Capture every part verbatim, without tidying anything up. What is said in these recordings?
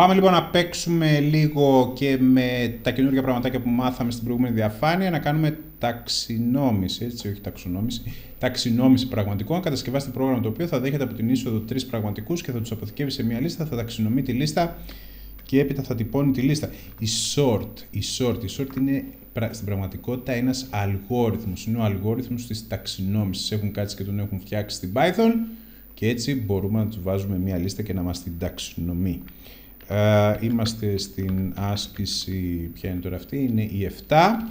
Πάμε λοιπόν να παίξουμε λίγο και με τα καινούργια πραγματάκια που μάθαμε στην προηγούμενη διαφάνεια, να κάνουμε ταξινόμηση, έτσι, όχι ταξινόμηση, ταξινόμηση πραγματικών. Κατασκευάστε πρόγραμμα το οποίο θα δέχεται από την είσοδο τρεις πραγματικούς και θα τους αποθηκεύει σε μια λίστα, θα ταξινομεί τη λίστα και έπειτα θα τυπώνει τη λίστα. Η sort, η sort, η sort είναι στην πραγματικότητα ένας αλγόριθμος, είναι ο αλγόριθμος της ταξινόμησης. Έχουν κάτσει και τον έχουν φτιάξει στην Python και έτσι μπορούμε να τους βάζουμε μια λίστα και να μας την ταξινομεί. Uh, είμαστε στην άσκηση, ποια είναι τώρα αυτή, είναι η επτά.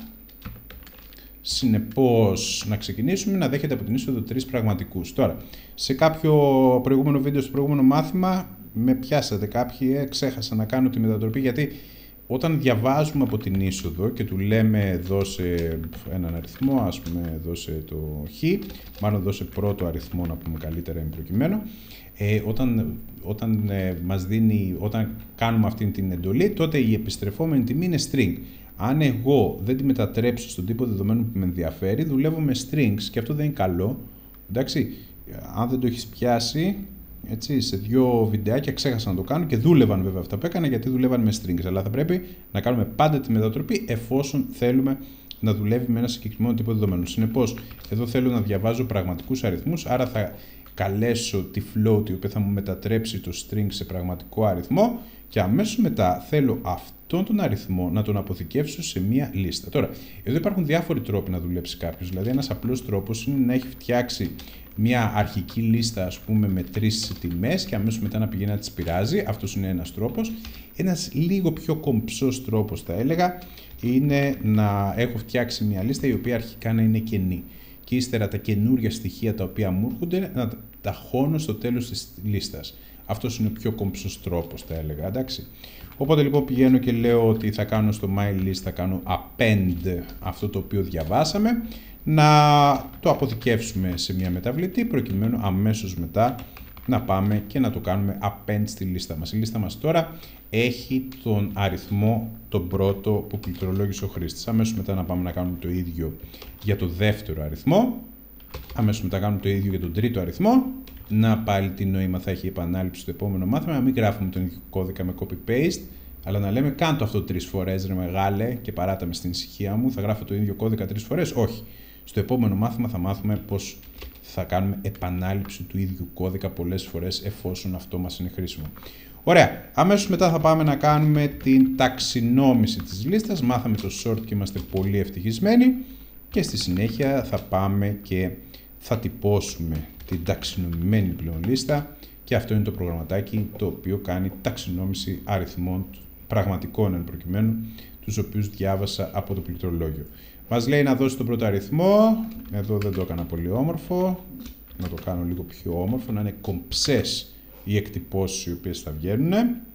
Συνεπώς, να ξεκινήσουμε να δέχεται από την είσοδο τρεις πραγματικούς. Τώρα, σε κάποιο προηγούμενο βίντεο, στο προηγούμενο μάθημα, με πιάσατε κάποιοι, ε, ξέχασα να κάνω τη μετατροπή, γιατί όταν διαβάζουμε από την είσοδο και του λέμε δώσε έναν αριθμό, ας πούμε δώσε το χ, μάλλον δώσε πρώτο αριθμό να πούμε καλύτερα εν προκειμένου, ε, όταν, όταν, ε, μας δίνει, όταν κάνουμε αυτή την εντολή, τότε η επιστρεφόμενη τιμή είναι string. Αν εγώ δεν τη μετατρέψω στον τύπο δεδομένου που με ενδιαφέρει, δουλεύω με strings και αυτό δεν είναι καλό. Εντάξει, αν δεν το έχεις πιάσει, έτσι, σε δύο βιντεάκια ξέχασα να το κάνω και δούλευαν βέβαια αυτά που έκανα γιατί δούλευαν με strings. Αλλά θα πρέπει να κάνουμε πάντα τη μετατροπή εφόσον θέλουμε να δουλεύει με ένα συγκεκριμένο τύπο δεδομένου. Συνεπώς, εδώ θέλω να διαβάζω πραγματικούς αριθμούς, άρα θα καλέσω τη float η οποία θα μου μετατρέψει το string σε πραγματικό αριθμό και αμέσως μετά θέλω αυτόν τον αριθμό να τον αποθηκεύσω σε μία λίστα. Τώρα, εδώ υπάρχουν διάφοροι τρόποι να δουλέψει κάποιος. Δηλαδή, ένας απλός τρόπος είναι να έχει φτιάξει μια αρχική λίστα, ας πούμε, με τρεις τιμές και αμέσως μετά να πηγαίνει να τις πειράζει. Αυτός είναι ένας τρόπος. Ένας λίγο πιο κομψός τρόπος, θα έλεγα, είναι να έχω φτιάξει μια λίστα η οποία αρχικά να είναι κενή. Και ύστερα τα καινούργια στοιχεία τα οποία μου έρχονται να τα χώνω στο τέλος της λίστας. Αυτός είναι ο πιο κομψός τρόπος, θα έλεγα, εντάξει. Οπότε λοιπόν πηγαίνω και λέω ότι θα κάνω στο my list, θα κάνω append αυτό το οποίο διαβάσαμε, να το αποθηκεύσουμε σε μια μεταβλητή, προκειμένου αμέσως μετά να πάμε και να το κάνουμε append στη λίστα μας. Η λίστα μας τώρα έχει τον αριθμό τον πρώτο που πληκτρολόγησε ο χρήστης. Αμέσως μετά να πάμε να κάνουμε το ίδιο για το δεύτερο αριθμό. Αμέσως μετά κάνουμε το ίδιο για τον τρίτο αριθμό. Να πάλι τι νόημα θα έχει η επανάληψη στο επόμενο μάθημα, να μην γράφουμε τον ίδιο κώδικα με copy-paste, αλλά να λέμε κάντο αυτό τρεις φορές ρε μεγάλε και παράτα με στην ησυχία μου, θα γράφω το ίδιο κώδικα τρεις φορές. Όχι. Στο επόμενο μάθημα θα μάθουμε πώς θα κάνουμε επανάληψη του ίδιου κώδικα πολλές φορές εφόσον αυτό μας είναι χρήσιμο. Ωραία. Αμέσως μετά θα πάμε να κάνουμε την ταξινόμηση της λίστας. Μάθαμε το sort και είμαστε πολύ ευτυχισμένοι και στη συνέχεια θα πάμε και θα τυπώσουμε την ταξινομημένη πλέον λίστα και αυτό είναι το προγραμματάκι το οποίο κάνει ταξινόμηση αριθμών πραγματικών εν προκειμένου, τους οποίους διάβασα από το πληκτρολόγιο. Μας λέει να δώσει τον πρώτο αριθμό, εδώ δεν το έκανα πολύ όμορφο, να το κάνω λίγο πιο όμορφο, να είναι κομψές οι εκτυπώσεις οι οποίες θα βγαίνουν.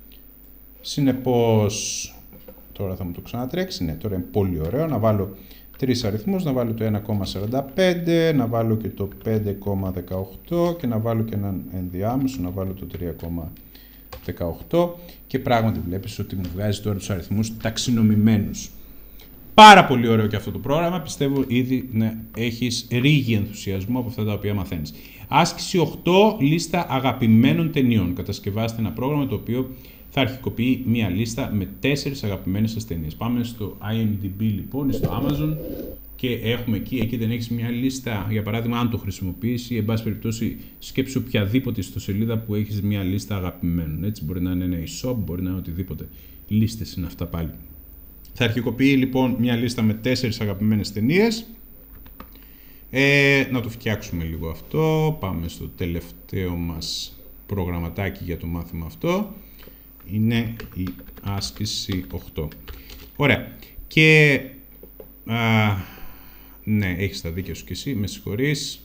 Συνεπώς, τώρα θα μου το ξανατρέξει, ναι, τώρα είναι πολύ ωραίο, να βάλω τρεις αριθμούς, να βάλω το ένα κόμμα σαράντα πέντε, να βάλω και το πέντε κόμμα δεκαοκτώ και να βάλω και έναν ενδιάμεσο, να βάλω το τρία κόμμα δεκαοκτώ και πράγματι βλέπεις ότι μου βγάζει τώρα τους αριθμούς ταξινομημένους. Πάρα πολύ ωραίο και αυτό το πρόγραμμα, πιστεύω ήδη να έχεις ρίγη ενθουσιασμό από αυτά τα οποία μαθαίνεις. Άσκηση οκτώ, λίστα αγαπημένων ταινιών. Κατασκευάστε ένα πρόγραμμα το οποίο θα αρχικοποιεί μία λίστα με τέσσερις αγαπημένες σας ταινίες. Πάμε στο IMDb λοιπόν, στο Amazon και έχουμε εκεί, εκεί δεν έχεις μία λίστα, για παράδειγμα αν το χρησιμοποιήσει ή εν πάση περιπτώσει σκέψου οποιαδήποτε ιστοσελίδα που έχεις μία λίστα αγαπημένων. Έτσι μπορεί να είναι ένα e-shop, μπορεί να είναι οτιδήποτε. Λίστες είναι αυτά πάλι. Θα αρχικοποιεί λοιπόν μία λίστα με τέσσερις αγαπημένες ταινίες. Ε, να το φτιάξουμε λίγο αυτό. Πάμε στο τελευταίο μας προγραμματάκι για το μάθημα αυτό. Είναι η άσκηση οκτώ. Ωραία. Και α, ναι, έχεις τα δίκαια σου και εσύ, με συγχωρείς.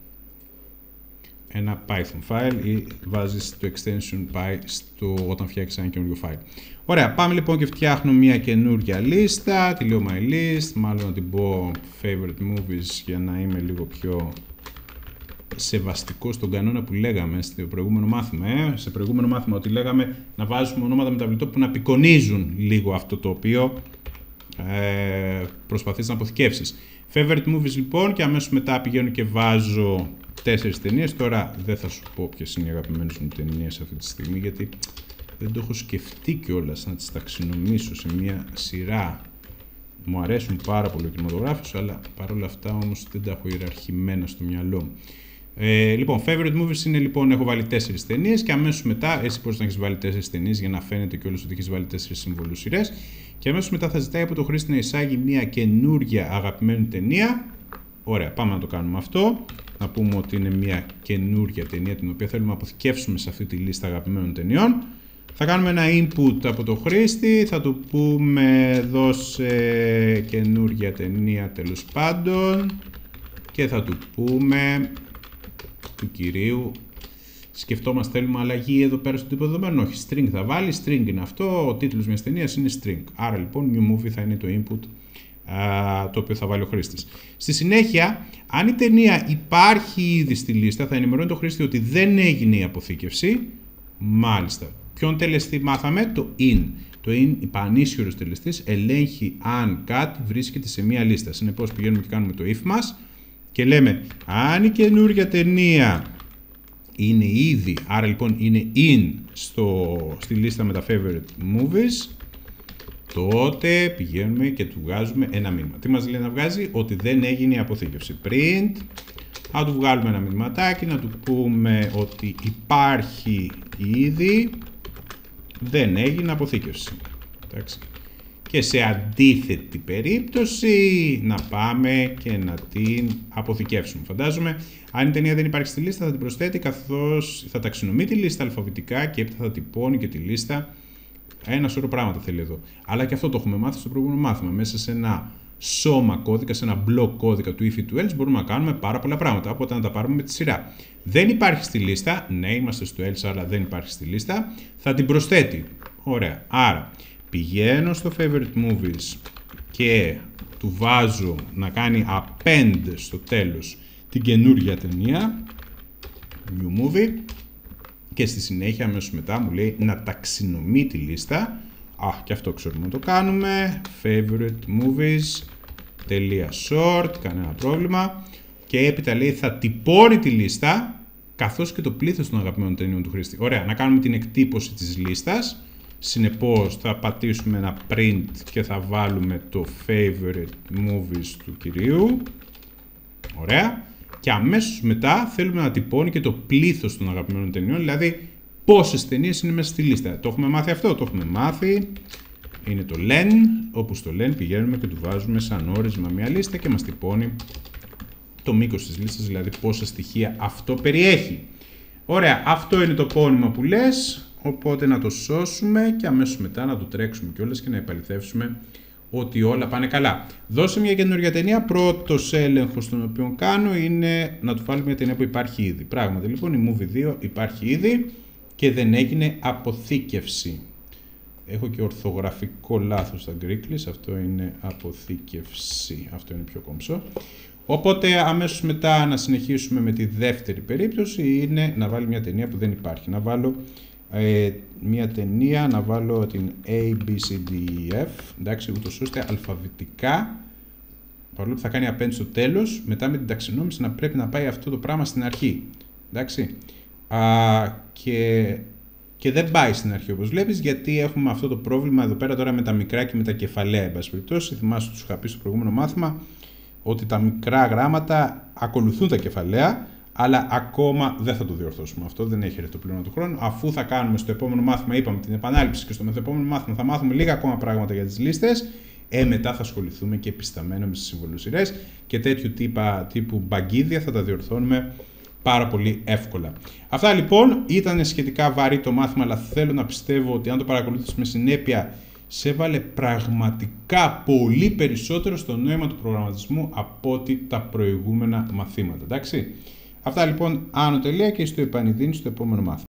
Ένα Python file ή βάζεις το extension py στο, όταν φτιάξεις ένα καινούριο file. Ωραία, πάμε λοιπόν και φτιάχνω μια καινούργια λίστα. Τη λέω my list, μάλλον να την πω favorite movies για να είμαι λίγο πιο σεβαστικό στον κανόνα που λέγαμε στο προηγούμενο μάθημα. Ε? Σε προηγούμενο μάθημα ότι λέγαμε να βάζουμε ονόματα μεταβλητών που να απεικονίζουν λίγο αυτό το οποίο ε, προσπαθείς να αποθηκεύσεις. Favorite movies λοιπόν και αμέσως μετά πηγαίνω και βάζω τέσσερις ταινίες. Τώρα δεν θα σου πω ποιες είναι οι αγαπημένες μου ταινίες αυτή τη στιγμή γιατί δεν το έχω σκεφτεί κιόλας να τις ταξινομήσω σε μια σειρά. Μου αρέσουν πάρα πολύ ο κινηματογράφος, αλλά παρόλα αυτά όμως δεν τα έχω ιεραρχημένα στο μυαλό μου. Ε, λοιπόν, favorite movies είναι λοιπόν, έχω βάλει τέσσερις ταινίες και αμέσως μετά, εσύ μπορείς να έχεις βάλει τέσσερις ταινίες για να φαίνεται κιόλας ότι έχεις βάλει τέσσερις συμβολούς σειρές. Και αμέσως μετά θα ζητάει από το χρήστη να εισάγει μια καινούρια αγαπημένη ταινία. Ωραία, πάμε να το κάνουμε αυτό. Να πούμε ότι είναι μια καινούρια ταινία την οποία θέλουμε να αποθηκεύσουμε σε αυτή τη λίστα αγαπημένων ταινιών. Θα κάνουμε ένα input από το χρήστη, θα του πούμε δώσε καινούρια ταινία τέλος πάντων και θα του πούμε του κυρίου, σκεφτόμαστε θέλουμε αλλαγή εδώ πέρα στο τύπο δεδομένων, όχι, string θα βάλει, string είναι αυτό, ο τίτλος μιας ταινίας είναι string, άρα λοιπόν new movie θα είναι το input α, το οποίο θα βάλει ο χρήστης. Στη συνέχεια, αν η ταινία υπάρχει ήδη στη λίστα, θα ενημερώνει το χρήστη ότι δεν έγινε η αποθήκευση, μάλιστα. Ποιον τελεστή μάθαμε? Το in. Το in, πανίσχυρος τελεστής, ελέγχει αν κάτι βρίσκεται σε μία λίστα. Συνεπώς πηγαίνουμε και κάνουμε το if μας και λέμε αν η καινούργια ταινία είναι ήδη, άρα λοιπόν είναι in στο, στη λίστα με τα favorite movies, τότε πηγαίνουμε και του βγάζουμε ένα μήνυμα. Τι μας λέει να βγάζει? Ότι δεν έγινε η αποθήκευση. Print. Να του βγάλουμε ένα μηνυματάκι, να του πούμε ότι υπάρχει ήδη, δεν έγινε αποθήκευση. Εντάξει. Και σε αντίθετη περίπτωση να πάμε και να την αποθηκεύσουμε. Φαντάζομαι, αν η ταινία δεν υπάρχει στη λίστα, θα την προσθέτει καθώς θα ταξινομεί τη λίστα αλφαβητικά και έπειτα θα τυπώνει και τη λίστα. Ένα σωρό πράγματα θέλει εδώ. Αλλά και αυτό το έχουμε μάθει στο προηγούμενο μάθημα. Μέσα σε ένα σώμα κώδικα, σε ένα block κώδικα του if ή του else μπορούμε να κάνουμε πάρα πολλά πράγματα. Οπότε να τα πάρουμε με τη σειρά. Δεν υπάρχει στη λίστα. Ναι, είμαστε στο else, αλλά δεν υπάρχει στη λίστα. Θα την προσθέτει. Ωραία. Άρα πηγαίνω στο favorite movies και του βάζω να κάνει append στο τέλος την καινούργια ταινία. New movie. Και στη συνέχεια αμέσως μετά μου λέει να ταξινομεί τη λίστα. Α, και αυτό ξέρουμε να το κάνουμε. Favorite movies .short, κανένα πρόβλημα. Και έπειτα λέει θα τυπώνει τη λίστα καθώς και το πλήθος των αγαπημένων ταινιών του χρήστη. Ωραία, να κάνουμε την εκτύπωση της λίστας. Συνεπώς θα πατήσουμε ένα print και θα βάλουμε το favorite movies του κυρίου. Ωραία. Και αμέσως μετά θέλουμε να τυπώνει και το πλήθος των αγαπημένων ταινιών, δηλαδή πόσες ταινίες είναι μέσα στη λίστα. Το έχουμε μάθει αυτό, το έχουμε μάθει. Είναι το len, όπου στο len πηγαίνουμε και του βάζουμε σαν όρισμα μια λίστα και μας τυπώνει το μήκος της λίστας, δηλαδή πόσα στοιχεία αυτό περιέχει. Ωραία, αυτό είναι το πόνημα που λες, οπότε να το σώσουμε και αμέσως μετά να το τρέξουμε κιόλας και να επαληθεύσουμε ότι όλα πάνε καλά. Δώσε μια καινούργια ταινία. Πρώτος έλεγχος τον οποίο κάνω είναι να του βάλω μια ταινία που υπάρχει ήδη. Πράγματι λοιπόν η Movie δύο υπάρχει ήδη και δεν έγινε αποθήκευση. Έχω και ορθογραφικό λάθος στα Greeklish. Αυτό είναι αποθήκευση. Αυτό είναι πιο κομψό. Οπότε αμέσως μετά να συνεχίσουμε με τη δεύτερη περίπτωση είναι να βάλει μια ταινία που δεν υπάρχει. Να βάλω Ε, μια ταινία, να βάλω την A, B, C, D, E, F, εντάξει, ούτως ώστε αλφαβητικά, παρόλο που θα κάνει append στο τέλος, μετά με την ταξινόμηση να πρέπει να πάει αυτό το πράγμα στην αρχή, εντάξει, Α, και, και δεν πάει στην αρχή όπως βλέπεις, γιατί έχουμε αυτό το πρόβλημα εδώ πέρα τώρα με τα μικρά και με τα κεφαλαία, εν πάση περιπτώσει. Θυμάσαι ότι σου είχα πει στο προηγούμενο μάθημα ότι τα μικρά γράμματα ακολουθούν τα κεφαλαία, αλλά ακόμα δεν θα το διορθώσουμε. Αυτό δεν έχει το πλήρωμα του χρόνου. Αφού θα κάνουμε στο επόμενο μάθημα, είπαμε την επανάληψη και στο μεθεπόμενο μάθημα θα μάθουμε λίγα ακόμα πράγματα για τις λίστες, ε, μετά θα ασχοληθούμε και επισταμένα με τις συμβολοσειρές και τέτοιου τύπα, τύπου μπαγκίδια θα τα διορθώνουμε πάρα πολύ εύκολα. Αυτά λοιπόν, ήταν σχετικά βαρύ το μάθημα, αλλά θέλω να πιστεύω ότι αν το παρακολουθείς με συνέπεια, σε έβαλε πραγματικά πολύ περισσότερο στο νόημα του προγραμματισμού από ότι τα προηγούμενα μαθήματα. Εντάξει. Αυτά λοιπόν, άνω τελεία και στο επανειδήν στο επόμενο μάθημα.